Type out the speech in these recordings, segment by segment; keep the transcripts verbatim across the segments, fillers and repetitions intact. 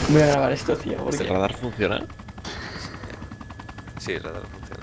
Voy a grabar esto, tío, ¿Este porque... radar funciona? Sí, el radar funciona.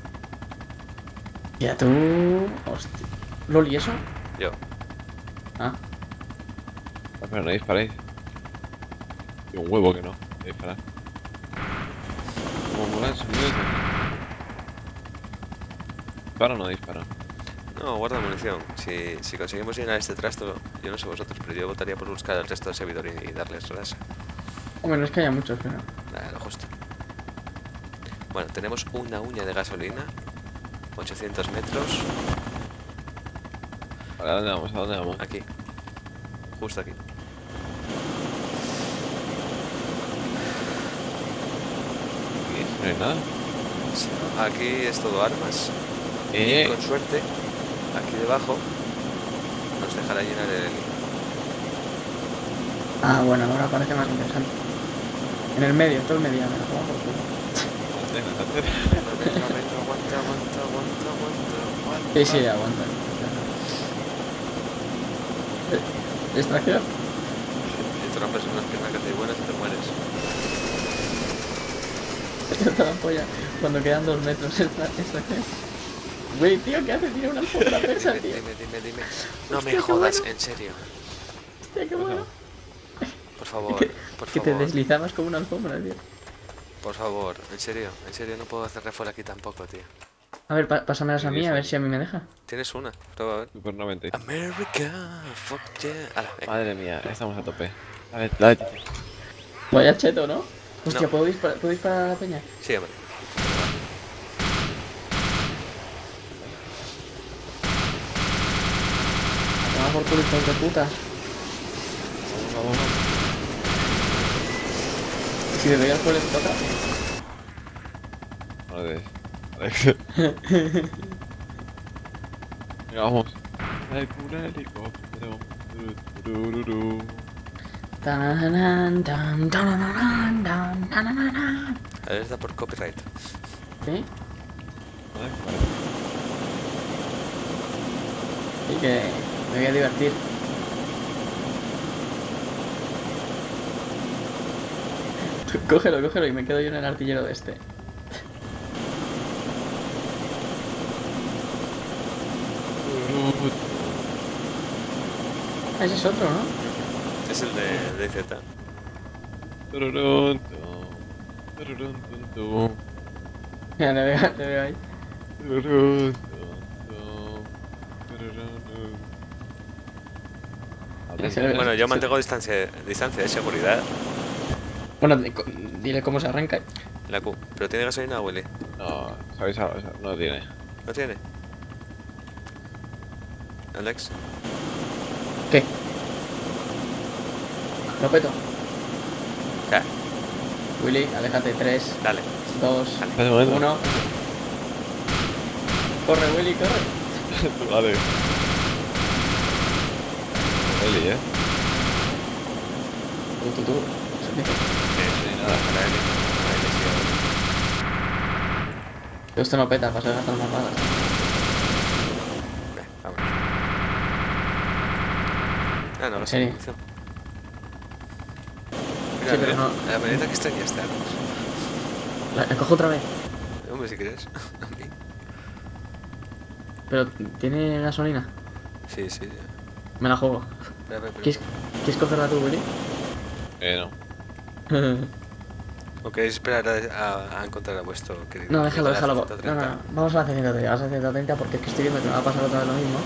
Ya tú... Hostia. ¿Lol y eso? Yo. Ah. Ah, pero no disparéis. Y un huevo que no. Que disparar. ¿Cómo mola el sonido desde aquí? ¿Disparo o no disparo? No, guarda munición. Si, si conseguimos llenar este trasto, yo no sé vosotros, pero yo votaría por buscar el resto del servidor y, y darles rasa. Hombre, no es que haya muchos, pero... Nada, lo justo. Bueno, tenemos una uña de gasolina. ochocientos metros. ¿A dónde vamos? ¿A dónde vamos? Aquí. Justo aquí. Aquí no hay nada. Aquí es todo armas. Eh. Y con suerte, aquí debajo nos dejará llenar el... Ah, bueno, ahora parece más interesante. En el medio, todo el medio, me lo pongo por culo. Antena, antena. Venga, venga, venga, aguanta, aguanta, aguanta, aguanta, aguanta. Sí, sí, aguanta. Eh, ¿Extracción? Si te rompes unas piernas que te buenas y te mueres. Yo te la polla cuando quedan dos metros extracción. Güey, tío, ¿qué haces? Tiene una alfombra persa, Dime, tío. dime, dime, dime. No Hostia, me qué jodas, bueno. en serio. Hostia, qué bueno. Por favor, Que, por que te favor, deslizabas como una alfombra, tío. por favor. En serio, en serio, no puedo hacer refor aquí tampoco, tío. A ver, pa pásamelas a Sí, mí, a sí. ver si a mí me deja. Tienes una, prueba a ver. Super noventa. America, fuck yeah. Ala, eh. Madre mía, estamos a tope. Dale, dale. Vaya cheto, ¿no? Hostia, No. ¿puedo, disparar, ¿puedo disparar a la peña? Sí, hombre. A tomar por culo, hijos de putas. Vamos, vamos, Si me veías por el toca. vamos. Vale. Vale. Venga, vamos. Hay un helicóptero. Tururururu. Tan, tan, tan, tan, tan, tan, tan. Alerta por copyright. ¿Sí? Vale, vale. Y que me voy a divertir. Tú cógelo, cógelo y me quedo yo en el artillero de este. Ah, ese es otro, ¿no? Es el de D Z. Tururun, tum. Tururun, tum, tum. Mira, le veo, le veo ahí. Tururun, tum, tum. Tururun, tum. Vale, Se le ve- Bueno, yo se- mantengo distancia, distancia de seguridad. Bueno, di- co- dile cómo se arranca. La Q. ¿Pero tiene gasolina, Willy? No, ¿sabéis algo? No lo tiene. ¿No tiene? Alex. ¿Qué? Lo peto. Ya, Willy, aléjate. tres, dale. dos, Espera un momento. uno. Corre, Willy, corre. Vale. Eli, eh. Tú, tú, tú. Sí, sí, nada, para él. Para él, sí. Esto no peta, paso de gastar más balas. Ve, vamos. Ah, no, ¿En no sé. serio? Mira, Sí, pero mira, no- la avioneta que extrañaste, Alex. La, la cojo otra vez. Hombre, si quieres. A mí. Pero, ¿tiene gasolina? Sí, sí. Me la juego. Espera, espera, ¿Quieres, espera. ¿quieres cogerla tú, Willy? Eh, no. ¿O queréis esperar a, a, a encontrar a vuestro querido? No, déjalo, amigo de la déjalo. ciento No, no, treinta? no. Vamos a la C ciento treinta, vamos a la ciento treinta porque es que estoy viendo que me va a pasar otra vez lo mismo.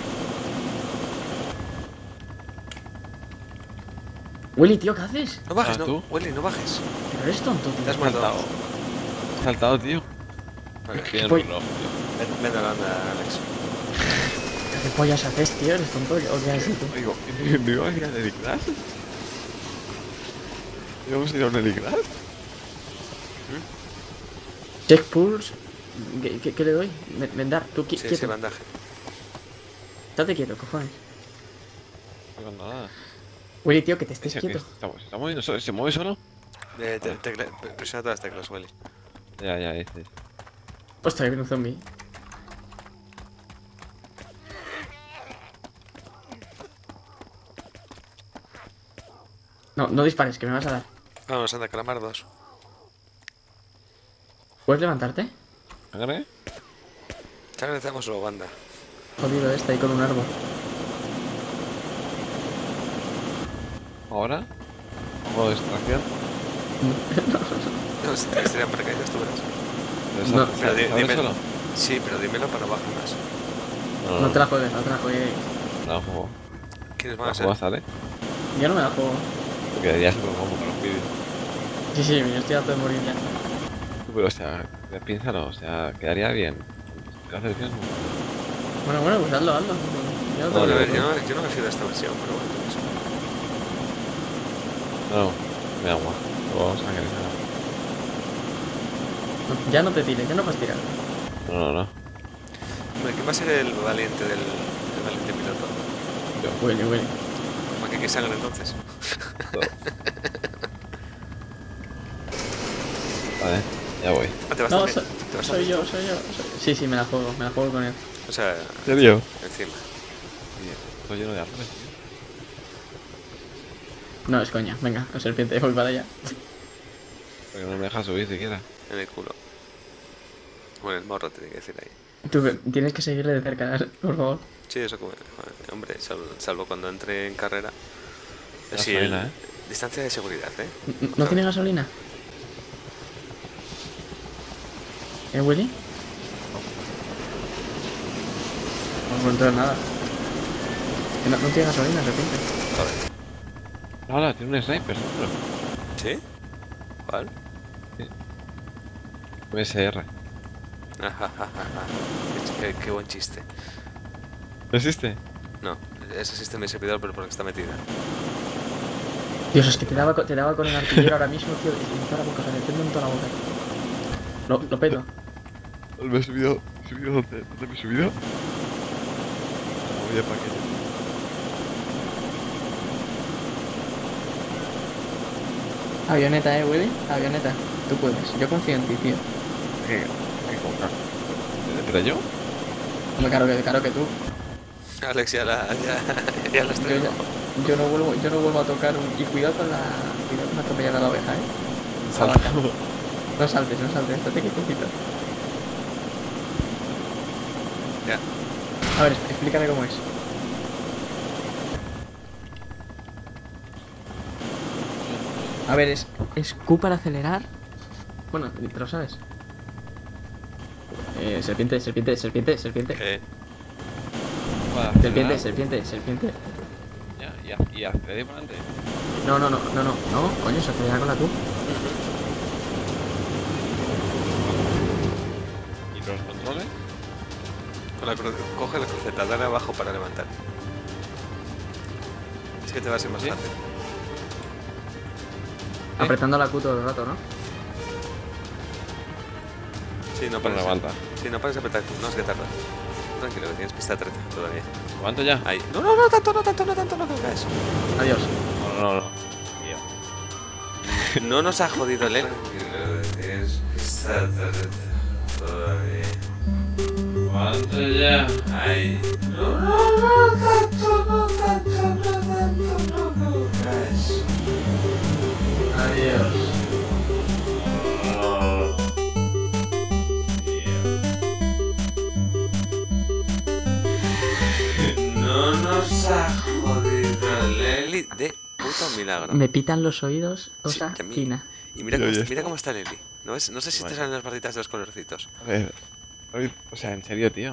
Willy, tío, ¿qué haces? No bajes, Ah, no. ¿tú? Willy, no bajes. Pero eres tonto, Te tío. has muerto. Saltado. Saltado, tío. Vale. Tiene el Voy. reloj, tío. Ven, ven a la banda, Alex. ¿Qué pollas haces, tío? ¿Eres tonto o qué haces tú? Digo, ¿no iba a ir a Helicraft? ¿Íbamos a ir a un Helicraft? Check pulse. ¿Qué, qué, qué le doy? Me- Vendar, tú qui- Sí, sí, quieto. bandaje. Estate quieto, cojones. No pasa nada. Willy, tío, que te estés ¿Se, quieto. estamos, ¿Se está moviendo solo? ¿Se mueve solo? Eh, te- tecla- presiona todas las teclas, Willy. Ya, ya, este. Hostia, viene un zombie. No, no dispares, que me vas a dar. Vamos, anda, calamardos. ¿Puedes levantarte? ¿Agarré? Ya agradecemos luego, banda. Jodido este ahí con un árbol. ¿Ahora? ¿Hago distracción? No, si te tiran paracaídas, tú verás. ¿Pero No, sal- pero di- sale dime- solo? Sí, pero dímelo para no bajar más. No, No te la juegues, no te la juegues. No la juego. ¿Quiénes van ¿La a ser? juego sale? Yo no me la juego. Porque ya se lo como para los vídeos. Sí, sí, yo estoy harto de morir ya. Pero, o sea, piénsalo, o sea, quedaría bien. ¿Te hace bien? Bueno, bueno, pues hazlo, hazlo. Yo no No, tengo A no, que ver, ver. yo no, yo no me fío de esta versión, pero bueno, tú eso. No, me agua. Lo vamos a analizar. No, ya no te tires, ya no puedes tirar. No, no, no. Hombre, ¿quién va a ser el valiente del el valiente piloto? Huele, huele. ¿Para qué que sangre entonces? Vale, ya voy. Ah, ¿te vas No, también? so- ¿Te vas soy también? yo, soy yo. soy- Sí, sí, me la juego, me la juego con él. O sea, ¿En serio? encima. Estoy lleno de árboles, tío. No, es coña. Venga, la serpiente, voy para allá. Porque no me deja subir siquiera. En el culo. Bueno, el morro tiene que decir ahí. Tú tienes que seguirle de cerca, por favor. Sí, eso como... joder, hombre, salvo, salvo cuando entre en carrera. La Sí, gasolina, el- ¿eh? distancia de seguridad, ¿eh? ¿No- ¿No tiene gasolina? ¿Eh, Willy? No puedo entrar nada. Que no, no tiene gasolina, serpiente. Joder. Hola, tiene un sniper, seguro. ¿Sí? ¿Cuál? U S R. qué, qué buen chiste. ¿No existe? No, ese existe en mi servidor, pero porque está metida. Dios, es que te daba, co- te daba con el artillero ahora mismo, tío. Y en toda la boca, o sea, te en toda la boca. Lo, lo peto. ¿Me he subido? ¿He subido dónde? ¿Dónde me he subido? La movida paquete. Avioneta, eh, Willy. Avioneta. Tú puedes. Yo confío en ti, tío. ¿Qué? ¿Qué comprar? ¿Pero yo? Hombre, claro que, claro que tú. Alex, ya la, ya, ya la Yo, estoy. ya- yo no vuelvo, yo no vuelvo a tocar un... Y cuidado con la... Cuidado con atropellar a la oveja, eh. A la vaca. No saltes, no saltes. Estate quietecito. Ya. A ver, explícame cómo es. A ver, es, es Q para acelerar. Bueno, te lo sabes. Eh, serpiente, serpiente, serpiente, serpiente. ¿Qué? Para Serpiente, acelerar. serpiente, serpiente. Ya, y, a- y aceleré para adelante. No, no, no, no, no, no, coño, se acelera con la Q. ¿Y los controles? Con la cru- coge la cruceta, dale abajo para levantar. Es que te va a ser más ¿Sí? fácil. ¿Eh? Apretando la Q todo el rato, ¿no? Sí, no Pero pares. levanta. Sí, no pares de apretar. No, es que tarda. Tranquilo, que tienes pista trece todavía. ¿Levanto ya? Ahí. No, no, no, tanto, no, tanto, no, tanto, no, no caes. Adiós. No, no, no. Tío. No nos ha jodido el Tranquilo, que tienes pista trece todavía. ¿Levanto ya? Ahí. No, no, no, tanto, no, tanto, no, tanto, no, no caes. Adiós. No nos ha jodido el Eli de puto milagro. Me pitan los oídos, cosa Sí, a mí- fina. Y mira Yo cómo, ya mira está. cómo está el Eli. ¿No, ves? No sé si te Vale. salen las barritas de los colorcitos. A ver. Oye, o sea, en serio, tío.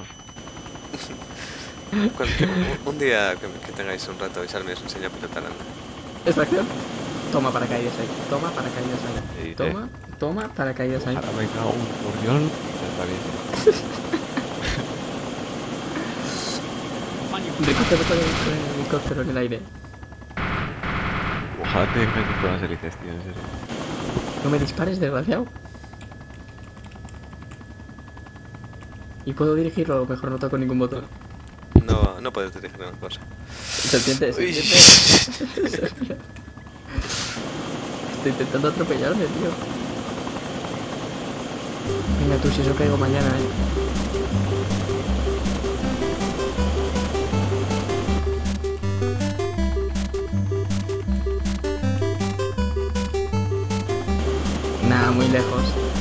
Cuando- un, un día que, que tengáis un rato y Salme os enseña a pilotar, anda. ¿Extracción? Toma paracaídas ahí. Toma paracaídas ahí. Sí, te- Toma, toma paracaídas ahí. Ahora me cago un gorrión. Está bien. Recógete con el, con el helicóptero en el aire. Ojalá te dejes con las hélices, tío, en serio. No me dispares, desgraciado. Y puedo dirigirlo, a lo mejor no toco ningún botón. No, no puedes dirigir una cosa. Serpiente, serpiente. Serpiente. Estoy intentando atropellarme, tío. Venga tú, si eso caigo mañana, eh. muy lejos.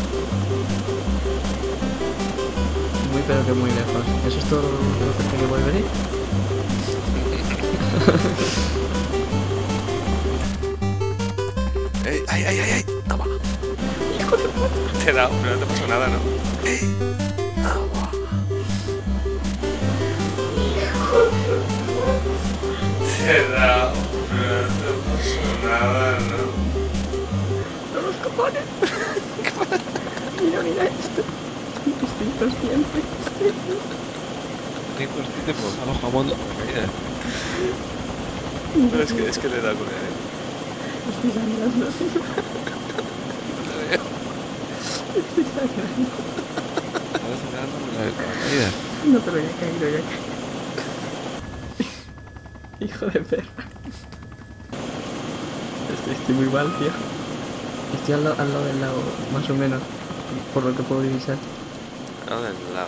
Muy pero que muy lejos. ¿Eso es todo lo cerca que volveré? ¡Ey! ¡Ay, ay, ay, ay! ¡Toma! ¡Hijo de puta! Te he dado, pero no te pasó nada, ¿no? ¡Ey! ¡Toma! Te he dado, pero no te pasó nada, ¿no? ¡No los cojones! Mira, mira esto. Estoy inconsciente. Estoy consciente por a los jamón de la caída. Pero es que, es que le he dado con él, ¿eh? Estoy sangrando. No te veo. Estoy sangrando. Estaba sangrando con la, con la caída. No, pero ya he caído, ya he caído. Hijo de perra. Estoy, estoy muy mal, tío. Estoy al, la- al lado del lago, más o menos. Por lo que puedo divisar. Al lado del lago.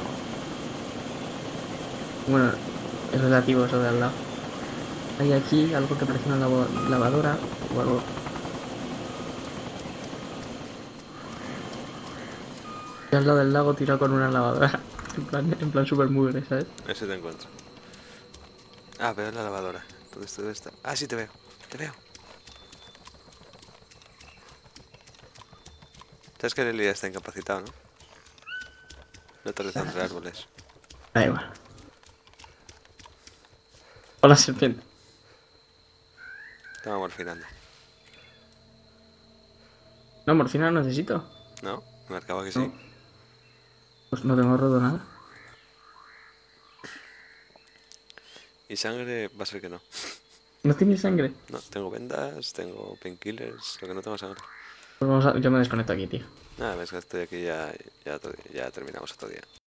Bueno, es relativo eso de al lado. Hay aquí algo que parece una lavo- lavadora o algo. Estoy al lado del lago tirado con una lavadora. En plan, en plan super mugre, ¿sabes? Ese te encuentro. Ah, veo la lavadora. ¿Dónde está? ¿Dónde está? Ah, sí, te veo. Te veo. ¿Sabes que Lely está incapacitado, no? No aterriza entre árboles. Da igual. Hola, serpiente. Estaba morfinando. No, morfina no necesito. ¿No? Me marcaba que sí. No. Pues no tengo roto nada. Y sangre va a ser que no. ¿No tienes sangre? No, tengo vendas, tengo painkillers, lo que no tengo sangre. Pues vamos a... Yo me desconecto aquí, tío. Nada, ves que estoy aquí ya, ya, ya terminamos otro día.